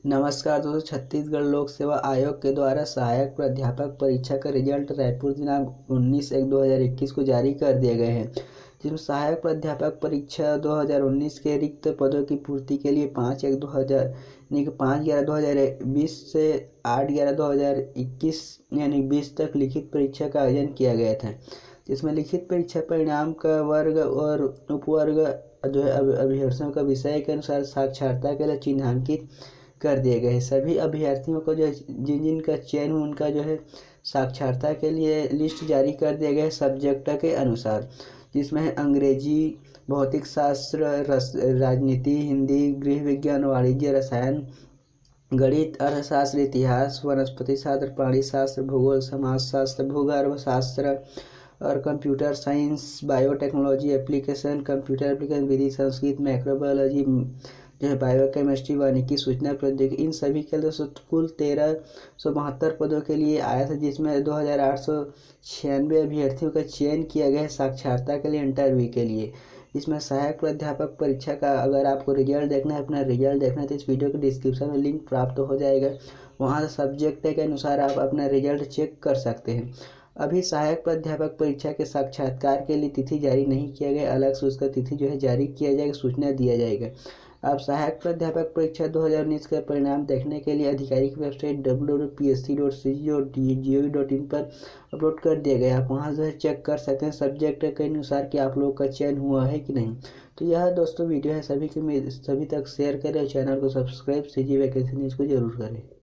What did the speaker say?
नमस्कार दोस्तों, छत्तीसगढ़ लोक सेवा आयोग के द्वारा सहायक प्राध्यापक परीक्षा का रिजल्ट रायपुर दिनांक 19/1/2021 को जारी कर दिए गए हैं। जिसमें सहायक प्राध्यापक परीक्षा 2019 के रिक्त पदों की पूर्ति के लिए 5/1/2000 यानी कि 5/11/2020 से 8/11/2021 यानी 20 तक लिखित परीक्षा का आयोजन किया गया था। जिसमें लिखित परीक्षा परिणाम का वर्ग और उपवर्ग जो है अभ्यर्थियों का विषय के अनुसार साक्षरता के लिए चिन्हांकित कर दिए गए हैं। सभी अभ्यर्थियों को जो जिन जिन का चयन उनका जो है साक्षरता के लिए लिस्ट जारी कर दिया गया है सब्जेक्ट के अनुसार, जिसमें है अंग्रेजी, भौतिक शास्त्र, राजनीति, हिंदी, गृह विज्ञान, वाणिज्य, रसायन, गणित, अर्थशास्त्र, इतिहास, वनस्पति शास्त्र, प्राणी शास्त्र, भूगोल, समाजशास्त्र, भूगर्भ शास्त्र और computer science, biotechnology application, computer application विधि, संस्कृत, माइक्रोबायोलॉजी, जो है बायोकेमिस्ट्री, वानिकी, सूचना प्रौद्योगिकी, इन सभी के लिए कुल 1372 पदों के लिए आया था। जिसमें 2896 अभ्यर्थियों का चयन किया गया है साक्षरता के लिए इंटरव्यू के लिए। इसमें सहायक प्राध्यापक परीक्षा का अगर आपको रिजल्ट देखना है, अपना रिजल्ट देखना है, तो इस वीडियो के डिस्क्रिप्शन में लिंक प्राप्त हो जाएगा। वहाँ से सब्जेक्ट के अनुसार आप अपना रिजल्ट चेक कर सकते हैं। अभी सहायक प्राध्यापक परीक्षा के साक्षात्कार के लिए तिथि जारी नहीं किया गया, अलग से उसका तिथि जो है जारी किया जाएगा, सूचना दिया जाएगा। आप सहायक प्राध्यापक परीक्षा 2019 का परिणाम देखने के लिए आधिकारिक वेबसाइट www.psc.cg.gov.in पर अपलोड कर दिया गया। आप वहां से चेक कर सकते हैं सब्जेक्ट के अनुसार कि आप लोगों का चयन हुआ है कि नहीं। तो यह दोस्तों वीडियो है, सभी तक शेयर करें, चैनल को सब्सक्राइब CG वैकेंसी न्यूज़ को जरूर करें।